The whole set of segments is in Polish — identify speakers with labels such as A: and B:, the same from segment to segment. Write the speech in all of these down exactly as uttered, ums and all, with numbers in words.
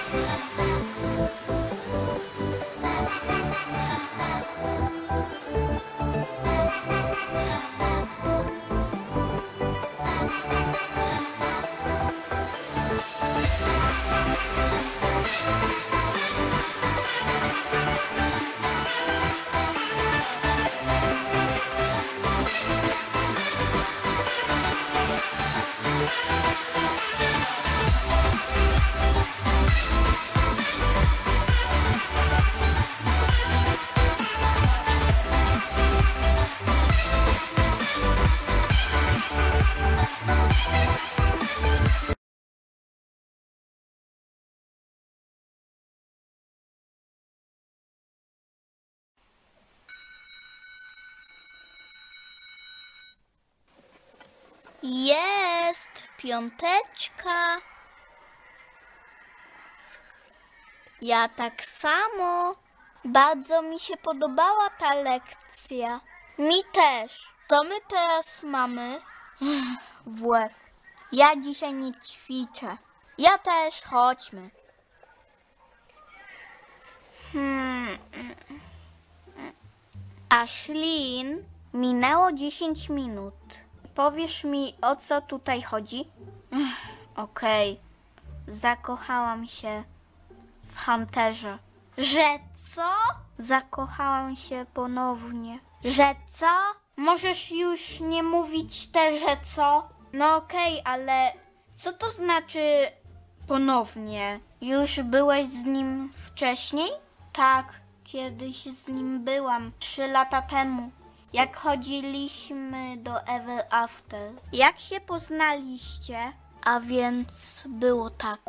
A: Jest piąteczka. Ja tak samo. Bardzo mi się podobała ta lekcja. Mi też. Co my teraz mamy? W łeb. Ja dzisiaj nie ćwiczę. Ja też, chodźmy. Hmm. Ashlyn, minęło dziesięć minut. Powiesz mi, o co tutaj chodzi? Okej. Okay. Zakochałam się w Hunterze. Że co? Zakochałam się ponownie. Że co? Możesz już nie mówić te, że co? No okej, okay, ale co to znaczy ponownie? Już byłeś z nim wcześniej? Tak, kiedyś z nim byłam. Trzy lata temu. Jak chodziliśmy do Ever After. Jak się poznaliście? A więc było tak.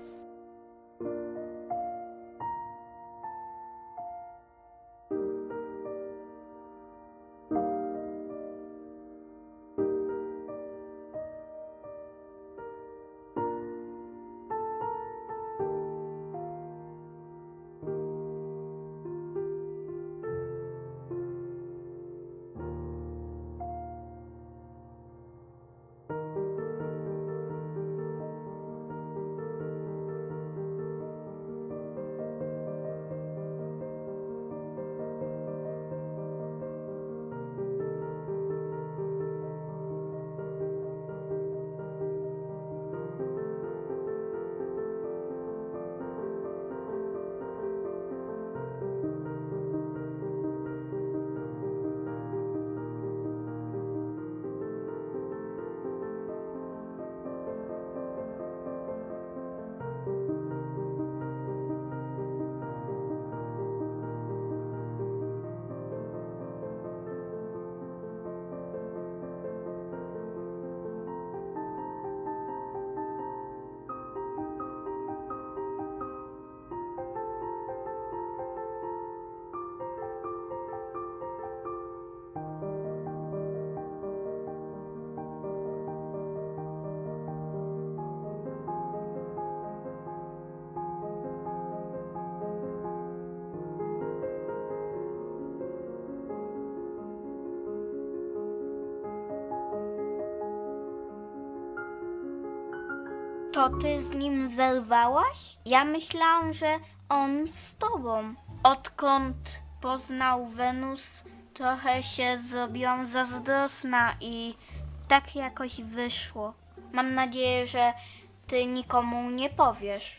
A: To ty z nim zerwałaś? Ja myślałam, że on z tobą. Odkąd poznał Wenus, trochę się zrobiłam zazdrosna i tak jakoś wyszło. Mam nadzieję, że ty nikomu nie powiesz.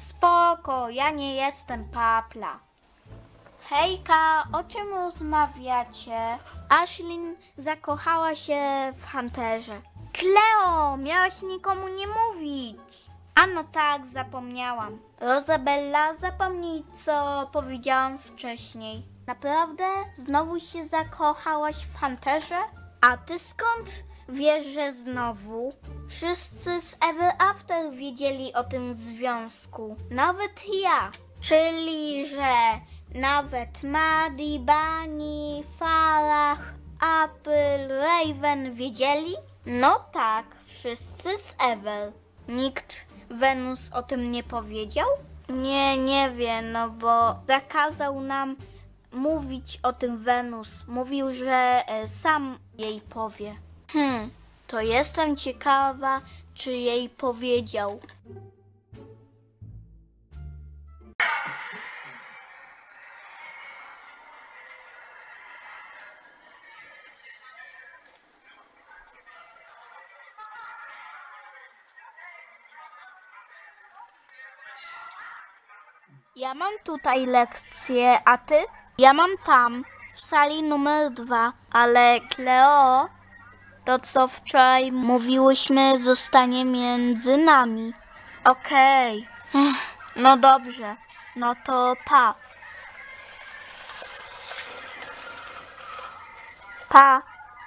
A: Spoko, ja nie jestem papla. Hejka, o czym rozmawiacie? Ashlyn zakochała się w Hunterze. Kleo, miałaś nikomu nie mówić. A no tak, zapomniałam. Rosabella, zapomnij, co powiedziałam wcześniej. Naprawdę? Znowu się zakochałaś w Hunterze? A ty skąd wiesz, że znowu? Wszyscy z Ever After wiedzieli o tym związku. Nawet ja. Czyli, że nawet Maddie, Bunny, Farah, Apple, Raven wiedzieli? No tak, wszyscy z Ever. Nikt Wenus o tym nie powiedział? Nie, nie wie, no bo zakazał nam mówić o tym Wenus. Mówił, że e, sam jej powie. Hmm, to jestem ciekawa, czy jej powiedział. Ja mam tutaj lekcję, a ty? Ja mam tam, w sali numer dwa. Ale Kleo, to co wczoraj mówiłyśmy, zostanie między nami. Okej. Ech, No dobrze. No to pa. Pa.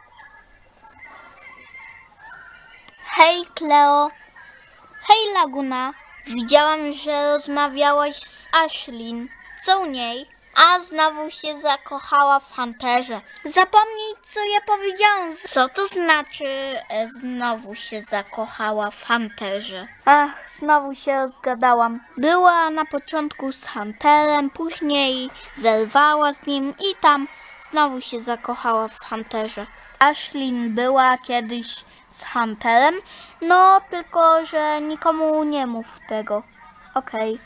A: Hej, Kleo. Hej, Laguna. Widziałam, że rozmawiałaś z Ashlyn. Co u niej? A znowu się zakochała w Hunterze. Zapomnij, co ja powiedziałam. Co to znaczy e, znowu się zakochała w Hunterze? Ach, znowu się rozgadałam. Była na początku z Hunterem, później zerwała z nim i tam znowu się zakochała w Hunterze. Ashlyn była kiedyś z Hunterem, no tylko, że nikomu nie mów tego. Okej.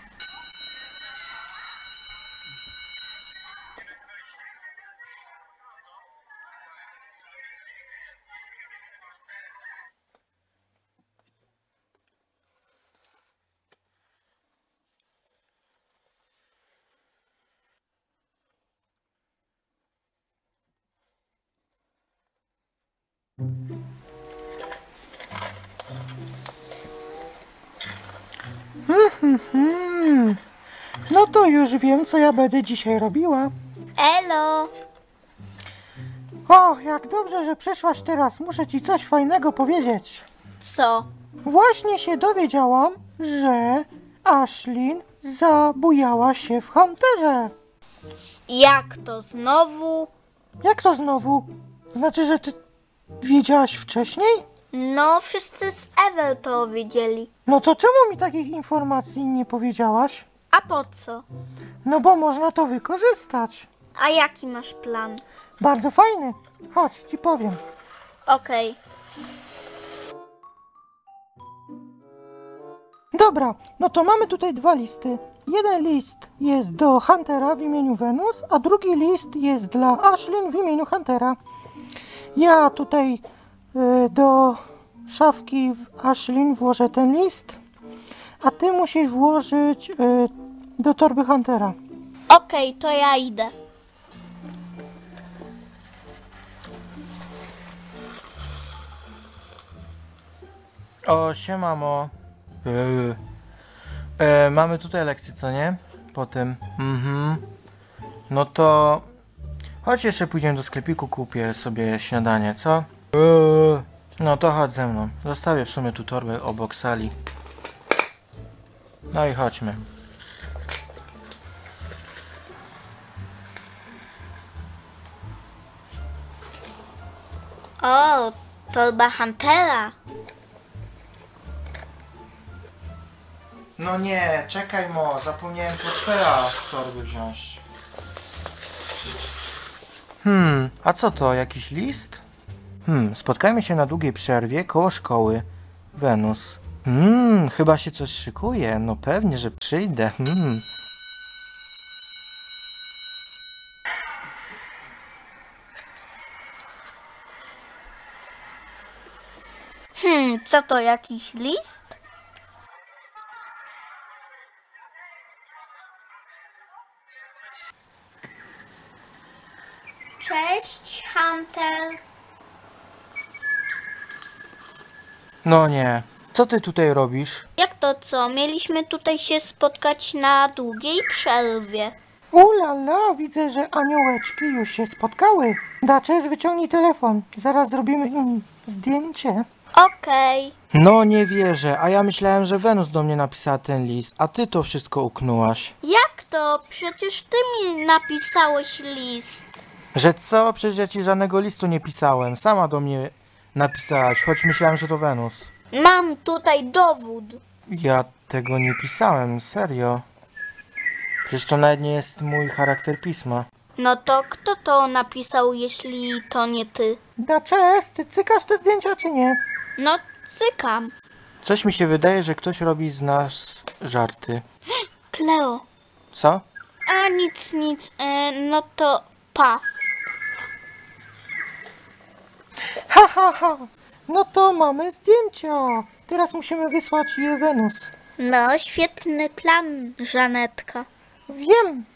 B: Hmm, no to już wiem, co ja będę dzisiaj robiła.
A: Elo!
B: O, jak dobrze, że przyszłaś teraz. Muszę ci coś fajnego powiedzieć.
A: Co?
B: Właśnie się dowiedziałam, że Ashlyn zabujała się w Hunterze.
A: Jak to znowu?
B: Jak to znowu? Znaczy, że ty wiedziałaś wcześniej?
A: No, wszyscy z Ever to wiedzieli.
B: No to czemu mi takich informacji nie powiedziałaś?
A: A po co?
B: No bo można to wykorzystać.
A: A jaki masz plan?
B: Bardzo fajny. Chodź, ci powiem.
A: Okej.
B: Dobra, no to mamy tutaj dwa listy. Jeden list jest do Huntera w imieniu Wenus, a drugi list jest dla Ashlyn w imieniu Huntera. Ja tutaj y, do szafki w Ashlyn włożę ten list, a ty musisz włożyć y, do torby Huntera.
A: Okej, to ja idę.
C: O, siema, mamo. Yy. E, mamy tutaj lekcję, co nie? Po tym. Mhm. No to... Chodź jeszcze pójdziemy do sklepiku, kupię sobie śniadanie, co? Yy. No to chodź ze mną. Zostawię w sumie tu torbę obok sali. No i chodźmy.
A: O, torba Huntera.
C: No nie, czekaj, mo, zapomniałem portfela z torby wziąć. Hmm, a co to, jakiś list? Hmm, spotkajmy się na długiej przerwie koło szkoły. Wenus. Hmm, chyba się coś szykuje. No pewnie, że przyjdę. Hmm.
A: Hmm, co to, jakiś list? Cześć, Hunter.
C: No nie. Co ty tutaj robisz?
A: Jak to co? Mieliśmy tutaj się spotkać na długiej przerwie.
B: Ulala, widzę, że aniołeczki już się spotkały. Daczes, wyciągnij telefon. Zaraz zrobimy im zdjęcie.
A: Okej.
C: No nie wierzę, a ja myślałem, że Wenus do mnie napisała ten list, a ty to wszystko uknęłaś.
A: Jak to? Przecież ty mi napisałeś list.
C: Że co? Przecież ja ci żadnego listu nie pisałem. Sama do mnie napisałaś, choć myślałem, że to Wenus.
A: Mam tutaj dowód.
C: Ja tego nie pisałem, serio. Przecież to nawet nie jest mój charakter pisma.
A: No to kto to napisał, jeśli to nie ty?
B: Daczes, ty cykasz te zdjęcia czy nie?
A: No, cykam.
C: Coś mi się wydaje, że ktoś robi z nas żarty.
A: Kleo.
C: Co?
A: A nic, nic. E, no to pa.
B: Ha, ha, ha. No to mamy zdjęcia. Teraz musimy wysłać je Wenus.
A: No, świetny plan, Żanetka.
B: Wiem,